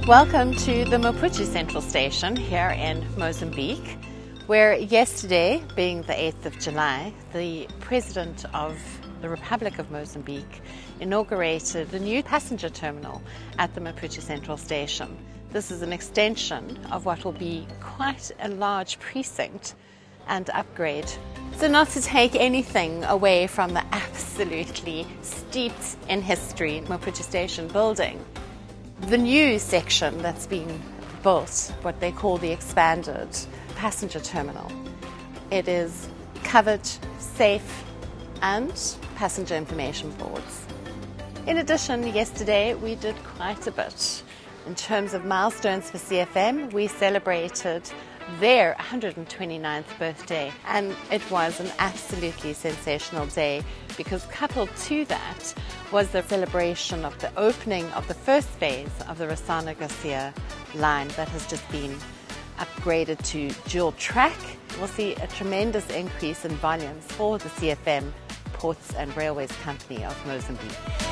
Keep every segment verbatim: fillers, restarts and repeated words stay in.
Welcome to the Maputo Central Station here in Mozambique, where yesterday, being the eighth of July, the President of the Republic of Mozambique inaugurated the new passenger terminal at the Maputo Central Station. This is an extension of what will be quite a large precinct and upgrade. So not to take anything away from the absolutely steeped in history Maputo Station building, the new section that's been built, what they call the expanded passenger terminal, it is covered, safe and passenger information boards. In addition, yesterday we did quite a bit. In terms of milestones for C F M, we celebrated their one hundred twenty-ninth birthday, and it was an absolutely sensational day because coupled to that was the celebration of the opening of the first phase of the Ressano Garcia Line that has just been upgraded to dual track. We'll see a tremendous increase in volumes for the C F M Ports and Railways Company of Mozambique.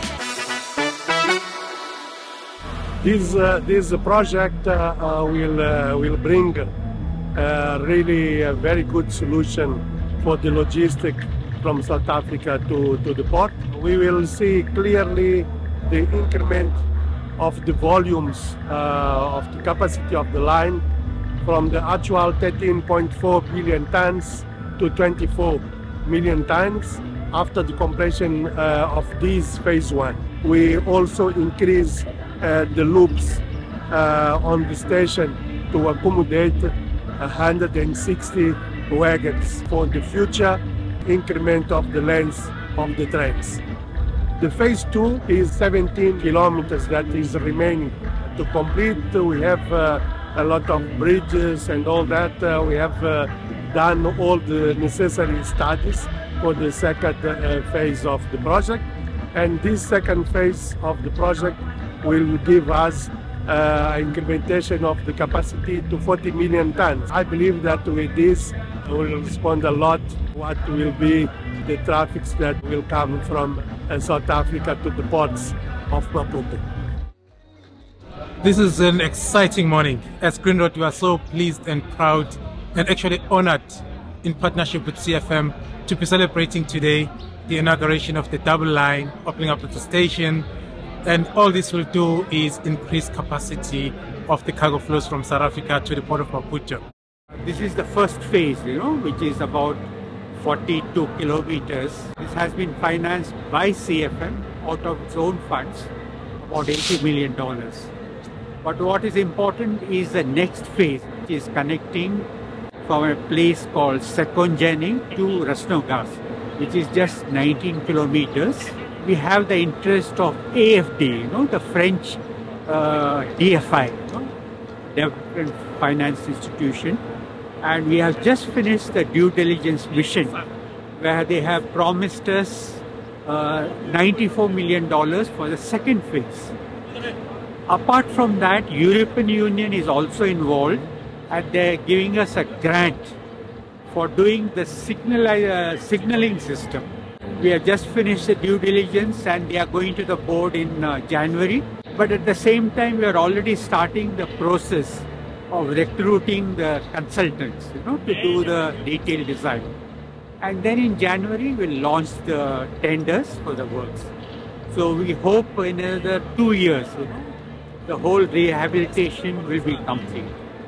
This uh, this project uh, uh, will uh, will bring uh, really a very good solution for the logistic from South Africa to, to the port. We will see clearly the increment of the volumes uh, of the capacity of the line from the actual thirteen point four billion tons to twenty-four million tons after the completion uh, of this phase one. We also increase uh, the loops uh, on the station to accommodate one hundred sixty wagons for the future increment of the length of the trains. The phase two is seventeen kilometers that is remaining to complete. We have uh, a lot of bridges and all that. Uh, we have uh, done all the necessary studies for the second uh, phase of the project, and this second phase of the project will give us uh, incrementation of the capacity to forty million tons. I believe that with this we will respond a lot what will be the traffics that will come from uh, South Africa to the ports of Maputo. This is an exciting morning. As Grindrod, we are so pleased and proud and actually honored in partnership with C F M to be celebrating today the inauguration of the double line, opening up of the station, and all this will do is increase capacity of the cargo flows from South Africa to the port of Maputo. This is the first phase, you know, which is about forty-two kilometers. This has been financed by C F M out of its own funds, about eighty million dollars. But what is important is the next phase, which is connecting from a place called Secongene to Ressano Garcia, which is just nineteen kilometers. We have the interest of A F D, you know, the French uh, D F I, you know, Development Finance Institution, and we have just finished the due diligence mission where they have promised us uh, ninety-four million dollars for the second phase. Apart from that, European Union is also involved, and they're giving us a grant for doing the signal, uh, signaling system. We have just finished the due diligence and they are going to the board in uh, January. But at the same time, we are already starting the process of recruiting the consultants, you know, to do the detailed design. And then in January, we'll launch the tenders for the works. So we hope in another two years, you know, the whole rehabilitation will be complete.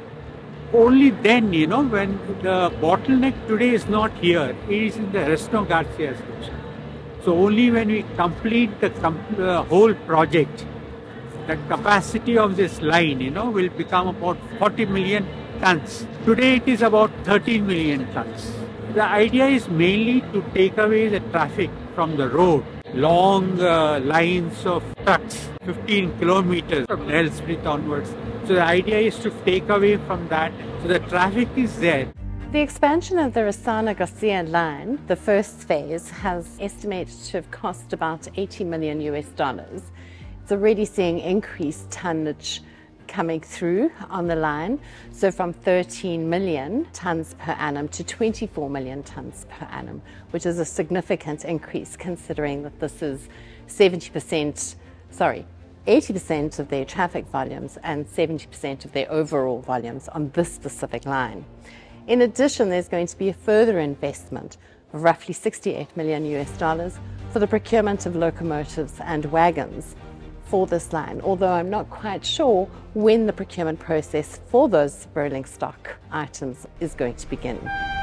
Only then, you know, when the bottleneck today is not here, it is in the Ressano Garcia station. So only when we complete the, the whole project, the capacity of this line, you know, will become about forty million tons. Today it is about thirteen million tons. The idea is mainly to take away the traffic from the road. Long uh, lines of trucks, fifteen kilometers from Nelspruit onwards. So the idea is to take away from that, so the traffic is there. The expansion of the Ressano Garcia Line, the first phase, has estimated to have cost about eighty million U S dollars. It's already seeing increased tonnage coming through on the line, so from thirteen million tons per annum to twenty-four million tons per annum, which is a significant increase considering that this is seventy percent, sorry, eighty percent of their traffic volumes and seventy percent of their overall volumes on this specific line. In addition, there's going to be a further investment of roughly sixty-eight million U S dollars for the procurement of locomotives and wagons for this line, although I'm not quite sure when the procurement process for those rolling stock items is going to begin.